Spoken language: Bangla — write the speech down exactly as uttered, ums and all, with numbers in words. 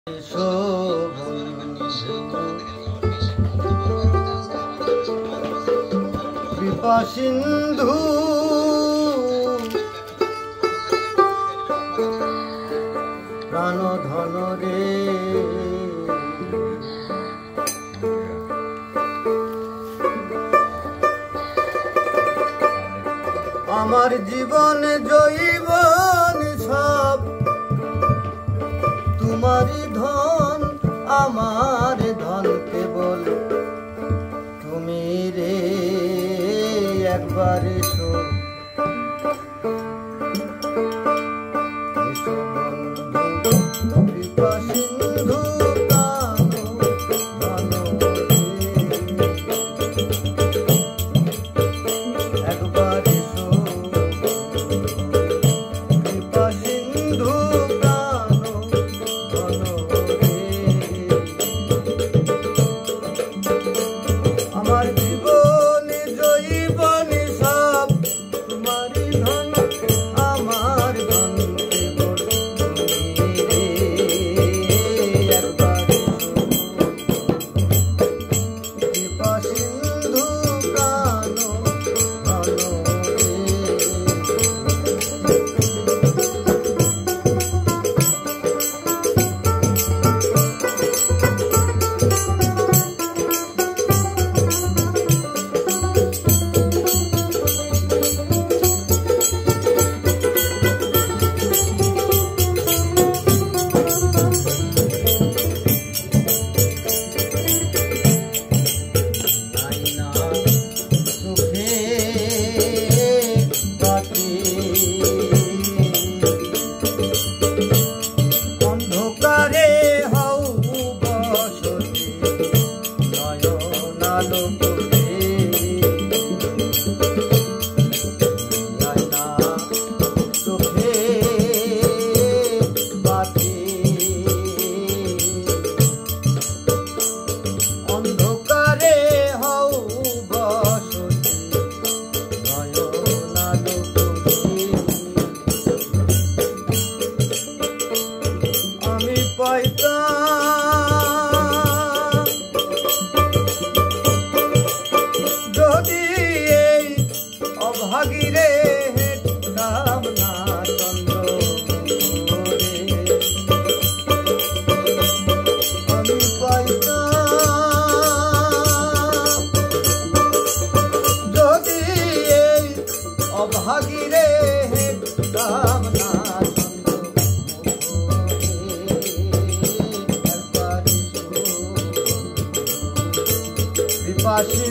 কৃপা সিন্ধু প্রাণ ধন রে আমার জীবন জৈবন সব তোমারই ধন, আমার ধন কেবল তুমি রে। একবার এসো এসো বন্ধু কৃপা সিন্ধু একবার এসো কৃপা সিন্ধু আমার জীবনে জৈবনে সব তোমারই ধন, আমার ধন কেবল তুমি রে। একবার কৃপা সিন্ধু প্রাণ ধন রে। অন্ধকারে হও বসতি নয়ন আলো করে না চোখে বাতি। অন্ধকারে হও বসতি নয়ন আলো করে আমি পাইতাম যদি এই অভাগীরে হেঁটতাম না চন্দ্র রে। আমি পাইতাম যদি এই অভাগীরে হেঁটতাম না কৃপা